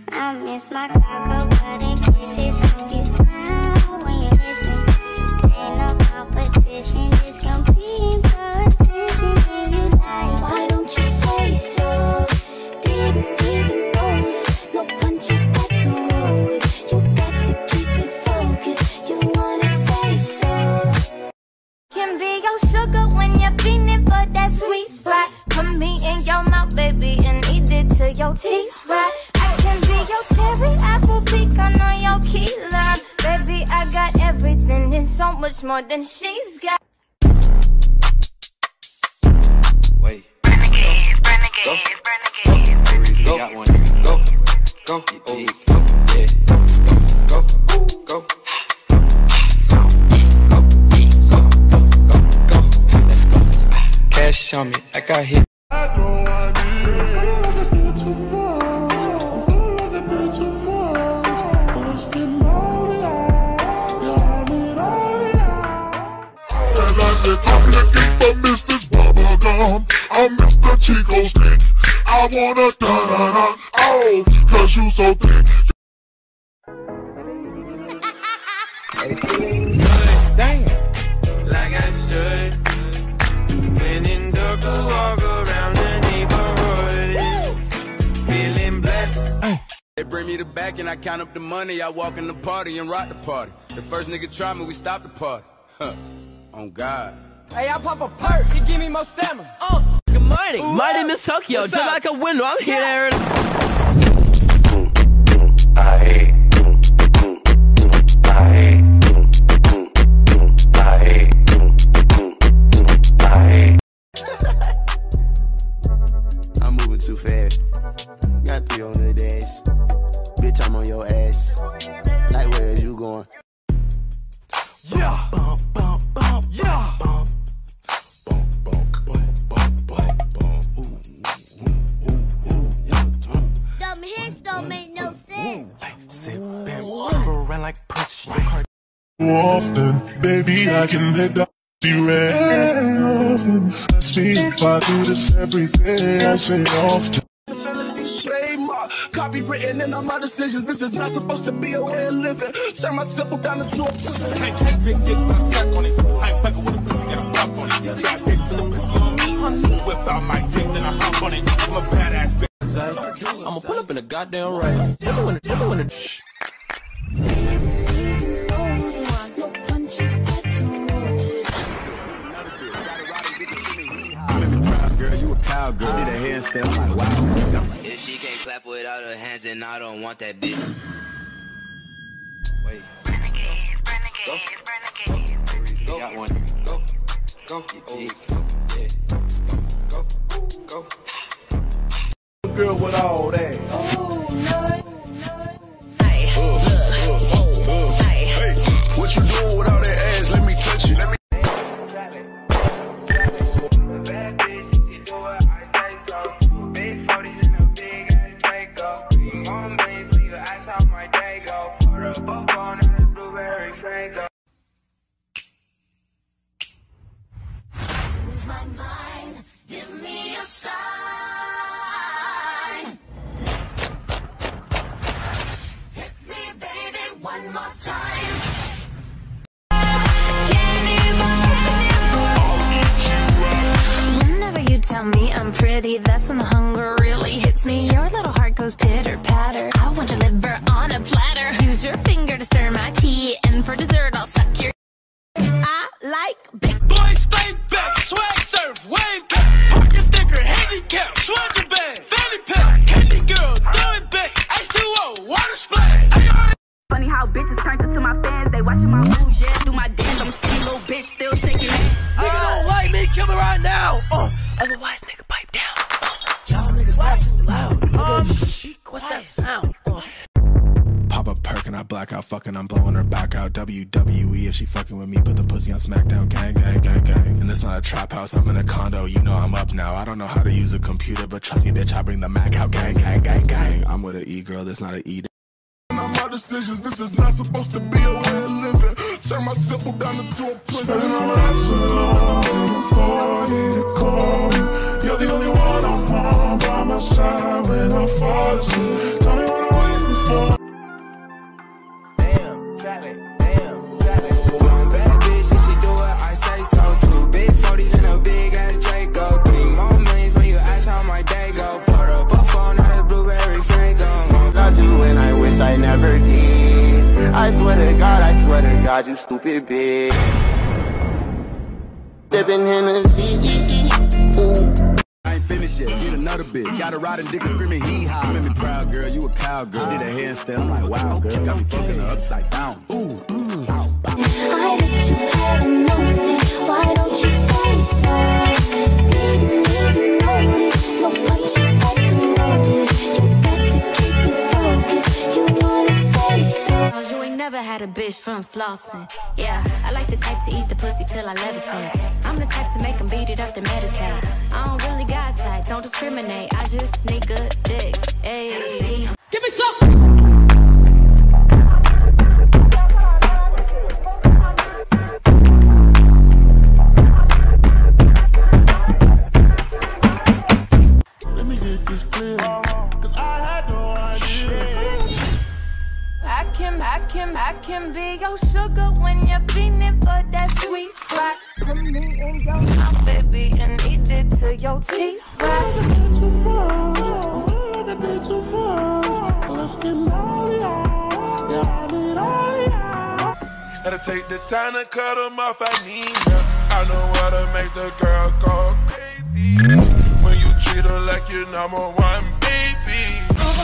I miss my cocoa butter kisses. Hope you smile when you listen. Ain't no competition, just complete position. And you like, why don't you say so? Didn't even notice. No punches got to roll with. You got to keep me focused. You wanna say so? Can be your sugar when you're feeling for that sweet spot. Put me in your mouth, baby, and eat it till your teeth rot. I can be your cherry apple pecan on your key lime. Baby, I got everything and so much more than she's got. Wait. Renegade, renegade, renegade. Go. Got one. Go. Go. Oh, yeah. Go. Go. Go. Let's go. Cash on me, like I hit. I'm Mr. Chico Stick. I wanna da-da-da, oh, cause you so thick. Damn. Like I should. When in dark, walk around the neighborhood. Feeling blessed. They bring me the back and I count up the money. I walk in the party and rock the party. The first nigga try me, we stop the party. On God. Hey, I pop a perk, it give me more stamina. Good morning, my name is Tokyo. Just like a window, I'm here there. I'm moving too fast. Got 3 on the dash. Bitch, I'm on your ass. Like, where is you going? Yeah. Bump, bump, bump. Yeah. Bump. Bump, bump, bump, bump, bump, bump. Dumb hits don't make no sense. Sit back, around like push your car. Often, baby, I can let the red often. Let's see if I do this every day. I say often. Trademark, copywritten in all my decisions. This is not supposed to be a way of living. Turn my temple down into a Can't big dick, but I sack on it. I ain't fucking with a pussy, get a pop on it. Got dick for the pussy on me. Whip out my dick, then I hop on it. I'm a badass. I'ma pull up in a goddamn race. Everyone, shh. No punches got to roll with. girl, you a cowgirl. Did a handstand, I'm like, wow. If she can't clap without her hands, then I don't want that bitch. Wait. Renegade, renegade, renegade. Go. Got one. Go. Go. Oh, yeah. Go. Go. Girl with all that. Hey, what you doing with all that ass? Let me touch it. Let me. Bad bitch, she do what I say so. Big 40s in a big ass Draco. On base, leave your ass how my day go. Put up a phone and a blueberry Franco. Lose my mind, give me a sign. Hit me, baby, one more time. Whenever you tell me I'm pretty, that's when the hunger really hits me. Your little heart goes pitter patter. I want your liver on a platter. Use your finger to stir my tea, and for dessert I'll suck your. I like big Boys, stay back, swag surf, wave back. Parking sticker, handicap, swagger bag, fanny pack, candy girl, throw it back, H2O, water splash. Funny how bitches turned into my fans. They watching my moves, yeah, do my dance. I'm a skinny little bitch, still shaking it. Nigga don't like me, kill me right now. Otherwise, nigga, pipe down. Y'all niggas rap too loud. What's that sound? Pop a perk and I black out, fucking, I'm blowing her back out. WWE, if she fucking with me, put the pussy on SmackDown, gang, gang, gang, gang. And this not a trap house, I'm in a condo, you know I'm up now. I don't know how to use a computer, but trust me, bitch, I bring the Mac out, gang, gang, gang, gang. I'm with an E girl, that's not an E. My decisions, this is not supposed to be a way of living. Turn my temple down into a prison. Spending all night so long before you call me. You're the only one I want by my side when I fall asleep. Tell me what I want. I swear to God, you stupid bitch. Sipping Hennessy, ooh. I ain't finished yet, need another bitch. Got a riding dick and screaming hee-haw. You made me proud, girl, you a cowgirl. Did a handstand, I'm like, wow, girl. Got me fucking her upside down. Ooh, wow, wow. I bet you hadn't known it. Why don't you say so? Didn't even notice. No punches that you roll. You got to keep me focused. You wanna say so? You ain't never had a bitch from Slauson. Yeah, I like the type to eat the pussy till I levitate. I'm the type to make them beat it up to meditate. I don't really got type, don't discriminate. I just need good dick. Ayy. Give me some. Let me get this clear, cause I had no idea. I can be your sugar when you're feeling for that sweet spot. Put me in your mouth, baby, and eat it till your teeth right. Too much, a bit too much. Let's get molly out. Yeah, I need all y'all. Gotta take the time to cut them off, I need ya. I know how to make the girl go crazy. When you treat her like your number one baby.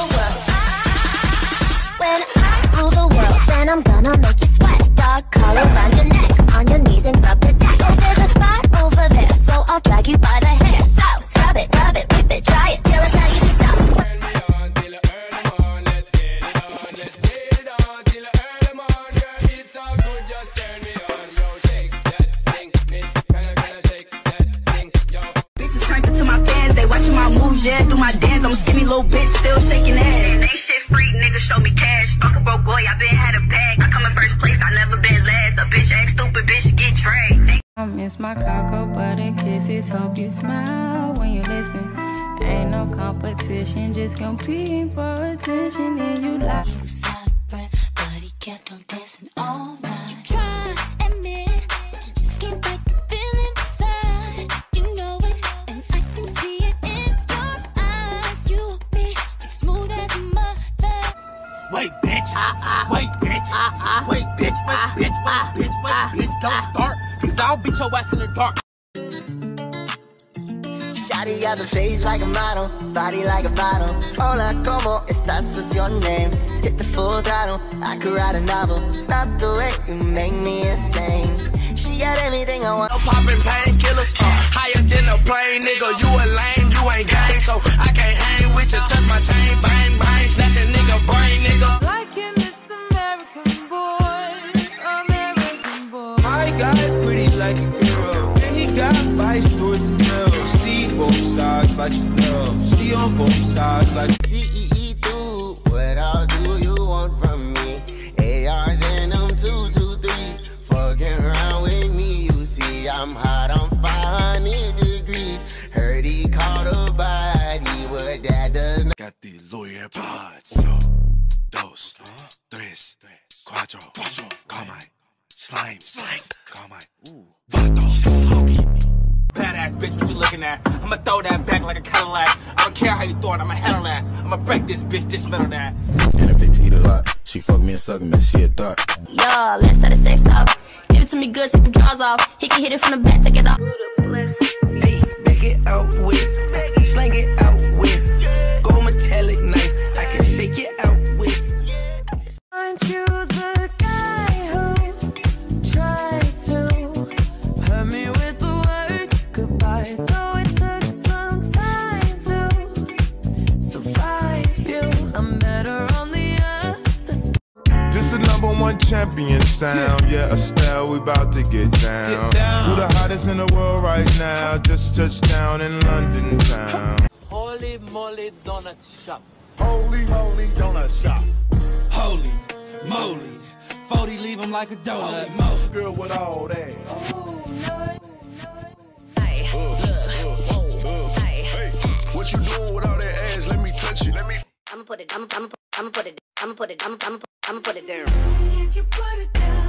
When I rule the world, then I'm gonna make you sweat. Dog collar around your neck, on your knees and rub the deck. Oh, there's a spot over there, so I'll drag you by the hair. So scrub it, rub it, whip it, dry it till I tell you to stop. Turn me on till the early morn. Let's get it on. Let's get it on till the early morn. Girl, it's all good. Just turn me on. Yo, shake that thing, miss. Can I shake that thing, yo? Bitches turned into my fans, they watching my moves, yeah. Do my dance, I'm a skinny little bitch, still shaking ass. Ain't shit free, nigga, show me cash. Fuck a broke boy, I been had a bag. I come in first place, I never been last. A bitch act stupid, bitch get dragged. I miss my cocoa butter kisses. Hope you smile when you listen. Ain't no competition, just competing for attention. And you lie. He was out of breath, but he kept on dancing all night. You try, admit, but you just can't break the feeling inside. You know it, and I can see it in your eyes. You want me, you smooth as a mother. Wait, bitch. Wait, bitch. Wait, bitch. Wait, bitch. Wait, bitch. Wait, bitch. Don't start, cause I'll beat your ass in the dark. Shawty got the face like a model, body like a bottle. Hola, como estás? What's your name? Hit the full throttle, I could write a novel. Not the way you make me insane. She got everything I want. No popping painkillers, higher than a plane, nigga. You a lame, you ain't gang, so I can't hang with you. Touch my chain, bang, bang, snatch a nigga brain, nigga. Like him, this American boy, American boy. My guy pretty like a girl, and he got 5 stories to tell. See both sides like Chanel, see on both sides like CEE2, what all do you want from me? ARs and them 223s, fucking around with me. You see I'm hot, I'm 500 degrees. Heard he caught a body, what that does not. Got the lawyer pods. 1, 2, 3, 4. Call my slime. Call my vato. Badass bitch, what you looking at? I'ma throw that back like a Cadillac. I don't care how you throw it, I'ma handle that. I'ma break this bitch, dismantle that. And a bitch eat a lot. She fuck me and suck me, she a thought. Yo, let's start a sex talk. Give it to me good, take the drawers off. He can hit it from the back, take it off. Hey, back it out west, slang it out west. Go metallic knife, I can shake it out west. Aren't you the guy who tried to hurt me with the word goodbye? Though it took some time to survive you, I'm better on the other side. This is #1 champion sound. Yeah, Estelle, we about to get down. Who the hottest in the world right now? Just touched down in London town. Holy moly donut shop. Holy moly donut shop. Holy moly, 40 leave him like a donut. Girl with all that. Hey, What you doing with all that ass? Let me touch it. I'ma put it down. If you put it down.